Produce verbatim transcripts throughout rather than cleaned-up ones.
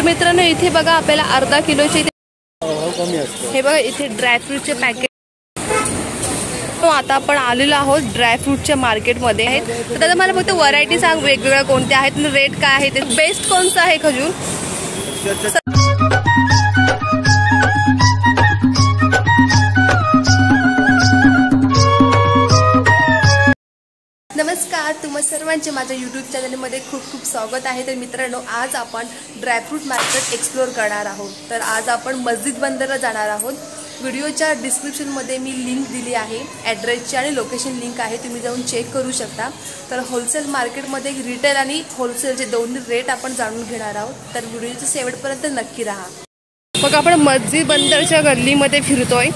मित्रांनो इथे बघा आपल्याला अर्धा किलोचे हे बघा इथे ड्रायफ्रूटचे पॅकेट. आता आपण आलेलो आहोत ड्रायफ्रूटच्या मार्केटमध्ये आहेत. तर दादा मला फक्त व्हरायटी सांग वेगवेगळ्या कोणत्या आहेत, रेट काय आहे, ते बेस्ट कोणतं आहे खजूर? नमस्कार, तुम्हा सर्वांचे माझ्या यूट्यूब चॅनलमध्ये खूप खूप स्वागत आहे. तर मित्रांनो आज आपण ड्रायफ्रूट मार्केट एक्सप्लोअर करणार आहोत. तर आज आपण मस्जिद बंदरला जाणार आहोत. व्हिडिओच्या डिस्क्रिप्शनमध्ये मी लिंक दिली आहे, ॲड्रेसची आणि लोकेशन लिंक आहे, तुम्ही जाऊन चेक करू शकता. तर होलसेल मार्केटमध्ये रिटेल आणि होलसेलचे दोन्ही रेट आपण जाणून घेणार आहोत. तर व्हिडिओच्या शेवटपर्यंत नक्की राहा. मग आपण मस्जिद बंदरच्या गल्लीमध्ये फिरतोय.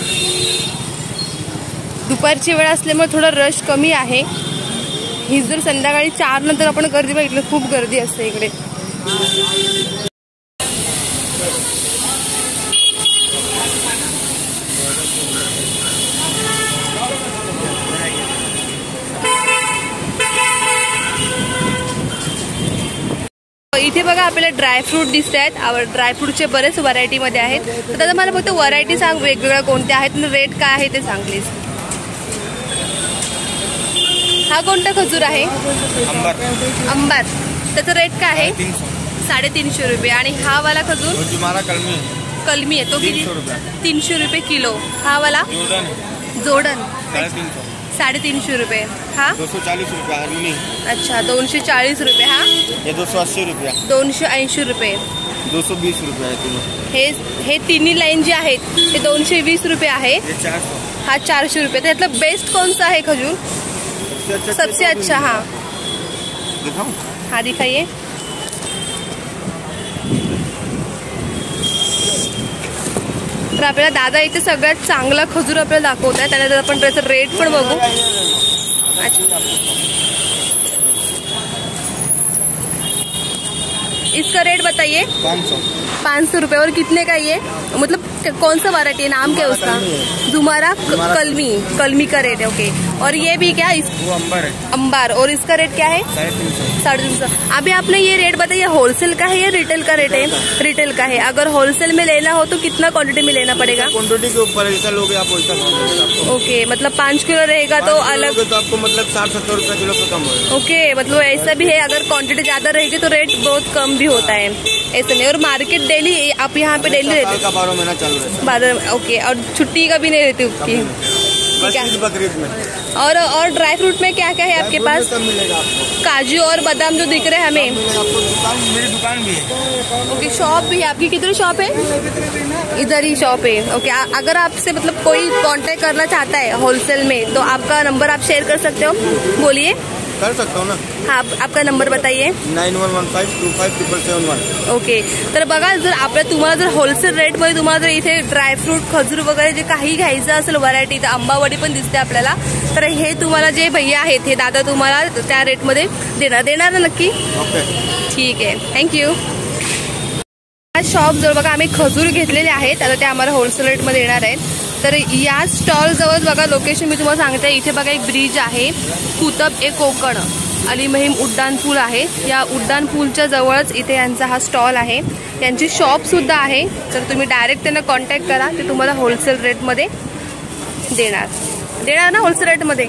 दुपारची वेळ असल्यामुळे थोडा रश कमी आहे. ही जर संध्याकाळी चार नंतर आपण गर्दी बघितलं, खूप गर्दी असते इकडे. इथे बघा आपल्याला ड्रायफ्रूट दिसत आहेत. ड्रायफ्रूटचे बरेच व्हरायटीमध्ये आहेत. तर दादा मला फक्त व्हरायटी सांग वेगवेगळ्या कोणत्या आहेत, रेट काय आहे ते सांग प्लीज. हा कोणता खजूर आहे? अंबर. अंबर. त्याचा रेट काय आहे? साडेतीनशे रुपये. आणि हा वाला खजूर कलमी कलमी आहे तो किती? तीनशे रुपये किलो. हा वाला जोडन साडेतीनशे रुपये. हा दो सौ चालीस रुपये. अच्छा, दोनशे चाळीस रुपये. हा ये दो सौ अस्सी रुपये. दोनशे ऐंशी रुपये. दो सौ बीस रुपये हे हे तिन्ही लाईन जे आहेत ते दोनशे वीस रुपये आहे. हा चारशे रुपये. त्यातलं बेस्ट कोणतं आहे खजूर? सबसे अच्छा. हाँ दिखाऊं? हाँ दिखाइए. तर आपल्याला दादा इथे सगळ्यात चांगला खजूर आपल्याला दाखवत आहे. त्यानंतर आपण त्याचा रेट पण बघू. इसका रेट बताइए. पाँच सौ पाँच सौ रुपये. और कितने का ये, मतलब कौन सा वैरायटी है, नाम क्या है उसका? जुमारा कलमी. कलमी का रेट है. ओके. और ये भी क्या? इस वो अंबर है. अंबार. और इसका रेट क्या है? साढ़े तीन सौ. साढ़े तीन सौ. अभी आपने ये रेट बताइए, होलसेल का है या रिटेल का रेट है? रिटेल का है. अगर होलसेल में लेना हो तो कितना क्वांटिटी में लेना पड़ेगा? क्वांटिटी के ऊपर ऐसा लोगे आप वैसा. ओके, मतलब पाँच किलो रहेगा तो अलग, तो आपको मतलब साठ सत्तर रुपए किलो पे कम होगा. ओके, मतलब ऐसा भी है. अगर क्वांटिटी ज्यादा रहेगी तो रेट बहुत कम भी होता है, ऐसा नहीं. और मार्केट डेली आप यहाँ पे डेली रहते हैं? बारह महीना चालू है. बारह. ओके. और छुट्टी का भी नहीं रहती उसकी? बकरीद में. और और ड्राई फ्रूट में क्या क्या है आपके पास? सब मिलेगा आपको. काजू और बादाम जो दिख रहे हैं हमें. आपको दुकान, मेरी दुकान भी है. ओके. शॉप भी है आपकी? किधर शॉप है? इधर ही शॉप है. ओके. अगर आपसे मतलब कोई कांटेक्ट करना चाहता है होलसेल में तो आपका नंबर आप शेयर कर सकते हो? बोलिए. कर सकता हूँ ना. हाँ, आपका नंबर बताइए. Nine one one five two five triple seven one. Okay. तर बघा, जर आपल्या तुम्हाला जर होलसेल रेटमध्ये तुम्हाला जर इथे ड्रायफ्रूट खजूर वगैरे जे काही घ्यायचं असेल व्हरायटी, तर आंबावडी पण दिसते आपल्याला. तर हे तुम्हाला जे भैया आहेत हे दादा तुम्हाला त्या रेटमध्ये देणार देणार ना नक्की? ओके, ठीक आहे. थँक्यू. शॉप जवळ बघा आम्ही खजूर घेतलेले आहेत. आता ते आम्हाला होलसेल रेटमध्ये येणार आहेत. तर या स्टॉल जवळ बघा लोकेशन मी तुम्हाला सांगते. इथे बघा एक ब्रिज आहे, कुतब ए कोकण अली महिम उड्डाण पूल आहे. या उड्डाण पूलच्या जवळच इथे यांचा हा स्टॉल आहे. यांची शॉप सुद्धा आहे. तर तुम्ही डायरेक्ट त्यांना कॉन्टॅक्ट करा, ते तुम्हाला होलसेल रेटमध्ये देणार देणार ना होलसेल रेटमध्ये.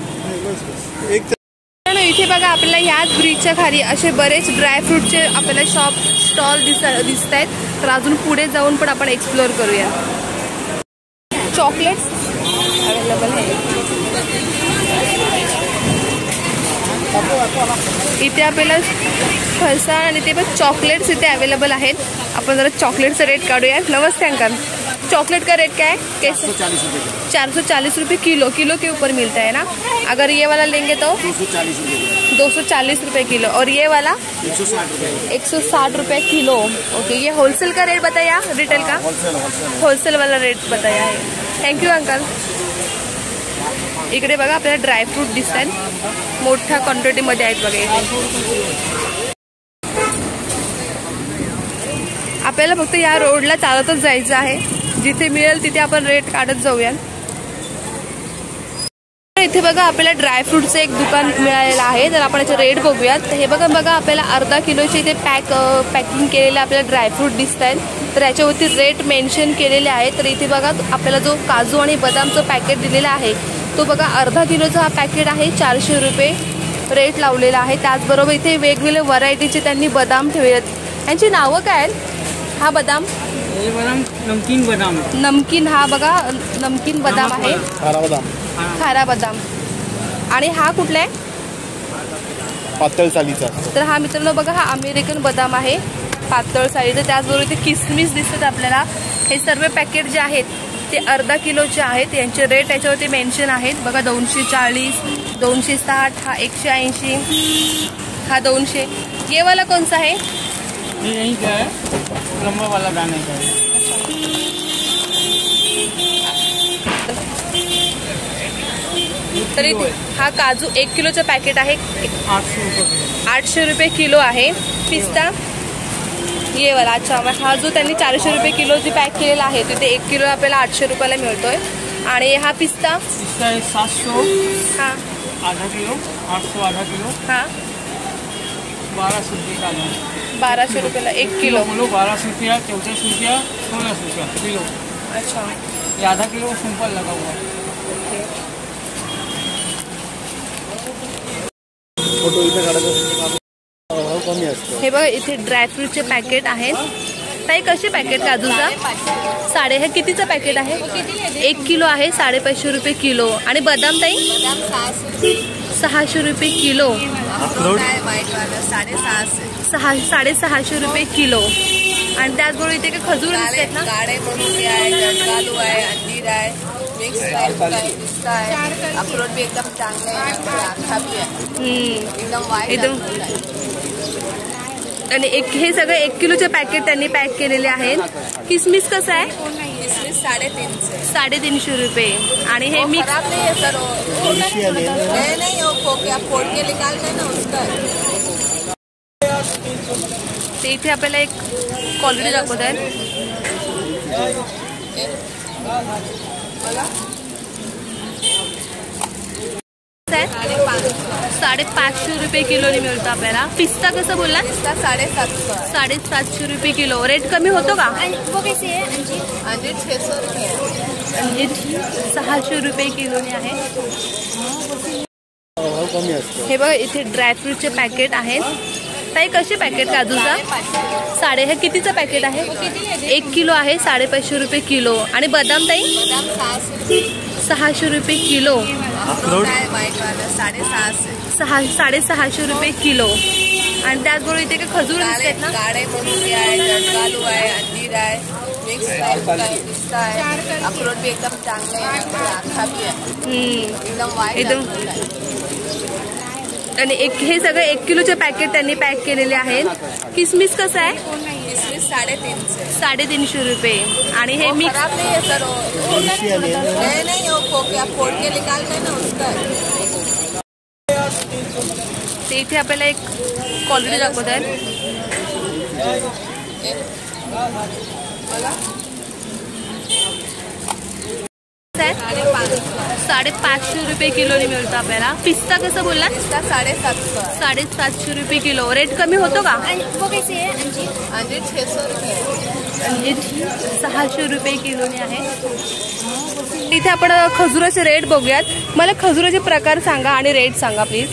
इथे बघा आपल्याला याच ब्रिजच्या खाली असे बरेच ड्रायफ्रूटचे आपल्याला शॉप स्टॉल दिसत दिसत आहेत. तर अजून पुढे जाऊन पण आपण एक्सप्लोअर करूया. चॉकलेट्स अवेलेबल आहे इथे. आपल्याला फरसाण आणि ते पण चॉकलेट्स इथे अवेलेबल आहेत. आपण जरा चॉकलेटचा रेट काढूया. नमस्ते अंकल, चॉकलेट का रेट क्या है? कैसे? चार सौ चालीस रुपये किलो. किलो के ऊपर मिलता है ना? अगर ये वाला लेंगे तो दो सौ चालीस रुपये. दो सौ चालीस रुपये किलो. और ये वाला एक सौ साठ रुपये. एक सौ साठ रुपये किलो. ओके. ये होलसेल का रेट बताया, रिटेल का? होलसेल वाला रेट बताया है. Thank you uncle. इकडे बघा आपल्याला ड्रायफ्रूट दिसत आहेत, मोठ्या क्वांटिटीमध्ये आहेत बघा इथे. आपल्याला फक्त या रोडला चालतच जायचं आहे. जिथे मिळेल तिथे आपण रेट काढत जाऊया. इथे बघा आपल्याला ड्रायफ्रूटचं एक दुकान मिळालेलं आहे, तर आपण याचे रेट बघूयात. तर हे बघा बघा आपल्याला अर्धा किलोचे इथे पॅक पॅकिंग केलेले आपल्याला ड्रायफ्रूट दिसत आहेत. तर याच्यावरती रेट मेन्शन केलेले आहे. तर इथे बघा आपल्याला जो काजू आणि बदामचं पॅकेट दिलेला आहे तो बघा अर्धा किलोचा हा पॅकेट आहे, चारशे रुपये रेट लावलेला आहे. त्याचबरोबर इथे वेगवेगळे व्हरायटीचे त्यांनी बदाम ठेवलेत. यांची नावं काय आहेत? हा बदाम बदाम नमकीन बदाम नमकीन, हा बघा नमकीन बदाम आहे, खारा बदाम, खारा बदाम. आणि हा कुठला आहे? पातळ सालीचा. तर हा मित्रांनो बघा हा अमेरिकन बदाम आहे, पातळ सालीचा. त्याचबरोबर इथे किसमिस दिसतात आपल्याला. हे सर्व पॅकेट जे आहेत ते अर्धा किलोचे आहेत. यांचे रेट याच्यावरती मेन्शन आहेत बघा. दोनशे चाळीस, दोनशे साठ, हा एकशे ऐंशी, हा दोनशे. ये वाला कौन सा है? ये यही का है, लंबा वाला दाने का है. तरी हा काजू एक किलोचं पॅकेट आहे, आठशे रुपये आठशे रुपये किलो आहे. पिस्ता ये वाला, अच्छा. हा जो त्यांनी चारशे रुपये किलो जे पॅक केलेला आहे तिथे एक किलो आपल्याला आठशे रुपयाला मिळतोय. आणि हा पिस्ता इसका है सात सौ, हा आधा किलो, आठ सौ आधा किलो, हा बारह सौ रुपये का है. बाराशे रुपयाला एक किलो. बोलो बारह सौ रुपया, चौदह सौ रुपया, सोलह सौ रुपया किलो. अच्छा, ये आधा किलो सिंपल लगा हुआ है. फोटो इथे काढायचा कमी असतो. हे बघा इथे ड्रायफ्रूटचे पॅकेट आहेत. ताई कसे पॅकेट काजूचा? साडे हे कितीचं पॅकेट आहे? एक किलो आहे, साडेपाचशे रुपये किलो. आणि बदाम ताई सहाशे रुपये किलो, सहा साडेसहाशे रुपये किलो. आणि त्याचबरोबर इथे काही खजूर दिसत आहेत ना? काळे मनुके आहे, जर्दालू आहे, अंजीर आहे, मिक्स आहे, पिस्ता आहे, अक्रोड भी एकदम चांगले आहे, आखा भी आहे, हम्म, एकदम वाईट एकदम. आणि एक हे सगळे एक किलोचे पॅकेट त्यांनी पॅक केलेले आहेत. किसमिस कसं आहे? किसमिस साडेतीनशे, साडेतीनशे रुपये. आणि हे मिक्स खराब नहीं है सर, वो नहीं नहीं वो खोके आप फोड़ के निकालते हैं ना उसका. ते इथे आपल्याला एक क्वालिटी दाखवत आहेत. साडेपाचशे रुपये किलोने मिळतो आपल्याला. पिस्ता कसं बोलला? पिस्ता साडेसातशे, साडेसातशे रुपये किलो. रेट कमी होतो का? वो कैसे है अंजीर? अंजीर छः सौ रुपये, अंजीर सहाशे रुपये किलोने आहे. कमी असतो. हे बघा इथे ड्रायफ्रूटचे पॅकेट आहेत. ताई कसे पॅकेट काजूचा? साडे हे कितीचं पॅकेट आहे? एक किलो आहे, साडेपाचशे रुपये किलो. आणि बदाम ताई बदाम सहाशे, सहाशे रुपये किलो, अक्रोड आहे व्हाईट वाला साडेसहाशे, सहा साडेसहाशे रुपये किलो. आणि त्याचबरोबर इथे काही खजूर दिसत आहेत ना? काळे मनुके आहे, जर्दालू आहे, अंजीर आहे, मिक्स आहे, पिस्ता आहे, अक्रोड भी एकदम चांगले आहे, आखा भी आहे, हम्म, एकदम वाईट एकदम. आणि एक हे सगळे एक किलोचे पॅकेट त्यांनी पॅक केलेले आहेत. किसमिस कसं आहे? किसमिस साडेतीनशे, साडेतीनशे रुपये. आणि हे मिक्स खराब नहीं है सर, वो नहीं नहीं वो खोके आप फोड़ के निकालते हैं ना उसका. ते इथे आपल्याला एक क्वालिटी दाखवत आहेत. साडेपाचशे रुपये किलोने मिळतो आपल्याला. पिस्ता कसं बोलला? पिस्ता साडेसातशे, साडेसातशे रुपये किलो. रेट कमी होतो का? वो कैसे है अंजीर? अंजीर छः सौ रुपये, अंजीर सहाशे रुपये किलोने आहे. इथे आपण खजुराचे रेट बघूयात. मला खजुराचे प्रकार सांगा आणि रेट सांगा प्लीज.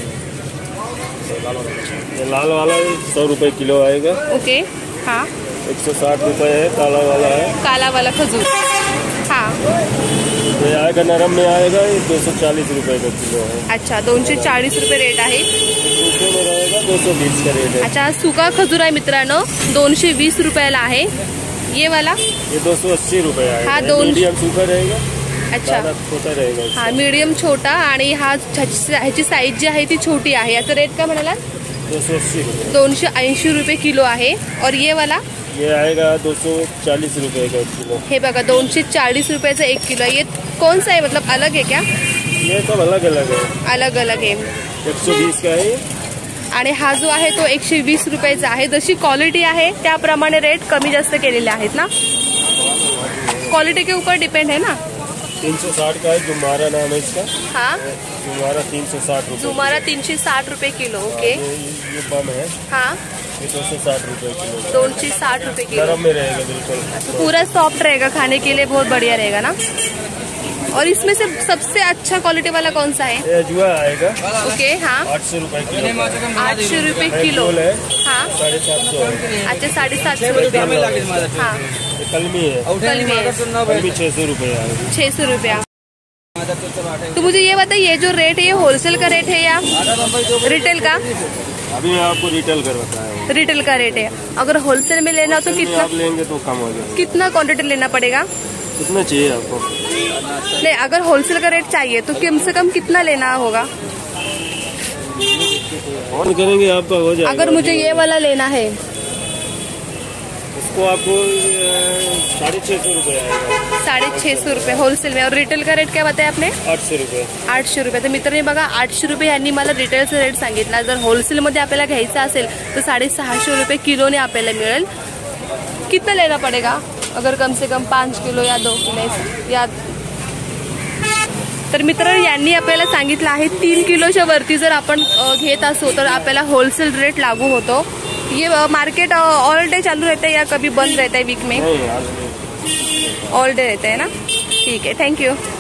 लाल वाला सौ रुपये किलो आएगा. ओके, हाँ. एक सौ साठ रुपये है. काला वाला है, काला वाला खजूर, हाँ. ये आएगा नरम में आएगा, ये दो सौ चालीस रुपये का किलो है. अच्छा, दोनशे चाळीस रुपये रेट आहे. सूखे में रहेगा दो सौ बीस का रेट है. अच्छा, सुका खजूर आहे मित्रांनो, दोनशे वीस रुपयाला आहे. ये वाला ये दो सौ अस्सी रुपये आएगा. हाँ, दोन- मीडियम सूखा रहेगा, अच्छा, दाना छोटा रहेगा. हा मीडियम छोटा. आणि हा ह्याची साईज जी आहे ती छोटी आहे. याचा रेट काय म्हणाला? दो सौ अस्सी रुपये. दोनशे ऐंशी रुपये किलो आहे. और ये वाला ये आएगा दो सौ चालीस रुपये का किलो. हे बघा दोनशे चाळीस रुपयाचा एक किलो. ये कौन सा है, मतलब अलग है क्या? ये सब अलग अलग है. अलग अलग आहे. एक सौ बीस का है. आणि हा जो आहे तो एकशे वीस रुपयाचा आहे. जशी क्वालिटी आहे त्याप्रमाणे रेट कमी जास्त केलेले आहेत ना. क्वालिटी के ऊपर डिपेंड है ना. तीन सौ साठ का है, जुमारा नाम है इसका। हाँ, जुमारा तीन सौ साठ रुपये। जुमारा तीनशे साठ रुपये किलो। ओके। ये ये बम है, हाँ, ये दो सौ साठ रुपये किलो। दोनशे साठ रुपये किलो। नरम में रहेगा बिल्कुल, पूरा सॉफ्ट रहेगा, खाने के लिए बहुत बढ़िया रहेगा ना। और इसमें से सबसे अच्छा क्वालिटी वाला कौन सा है? ये अजवा आएगा। ओके। हाँ, आठ सौ रुपये किलो। आठ सौ रुपये किलो। है हाँ, साढ़े सात सौ है। अच्छा, साढ़े सात सौ रुपये। हाँ, ये कलमी है, कलमी है, कलमी छः सौ रुपये आएगा। छः सौ रुपया। तो मुझे ये बताइए, ये जो रेट है ये होलसेल का रेट है या रिटेल का? अभी मैं आपको रिटेल कर बताया। रिटेल का रेट है। अगर होलसेल में लेना हो तो कितना आप लेंगे तो कम हो जाएगा। कितना क्वांटिटी लेना पड़ेगा? कितना चाहिए आपको? नहीं, अगर होलसेल का रेट चाहिए तो कम से कम कितना लेना होगा? फोन करेंगे आपका हो जाएगा। अगर मुझे ये वाला लेना है इसको आपको साढ़े छः सौ रुपये आएगा। साडे छे सौ रुपये होलसेल में। और रिटेल का रेट क्या बताया आपने? आठशे रुपये। आठशे रुपये. तर मित्रांनी बघा, आठशे रुपये यांनी मला रिटेलचा रेट सांगितला. जर होलसेलमध्ये आपल्याला घ्यायचा असेल तर साडेसहाशे रुपये किलोने आपल्याला मिळेल. कितना लेना पड़ेगा अगर कम से कम पाच किलो या दो किलो या? तर मित्र यांनी आपल्याला सांगितलं आहे तीन किलोच्या वरती जर आपण घेत असो तर आपल्याला होलसेल रेट लागू होतो. ये मार्केट ऑल डे चालू रहता है या कभी बंद रहता है वीक में? नहीं, ऑल डे रहता है ना. ठीक है, थैंक यू.